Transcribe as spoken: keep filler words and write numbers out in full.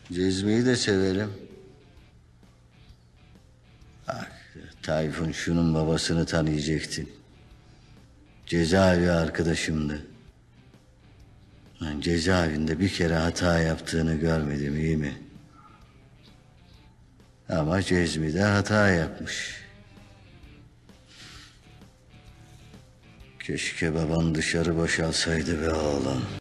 Cezmi'yi de severim. Bak, Tayfun şunun babasını tanıyacaktın. Cezaevi arkadaşımdı. Ben cezaevinde bir kere hata yaptığını görmedim, iyi mi? Ama Cezmi de hata yapmış. Keşke baban dışarı boşalsaydı be oğlum.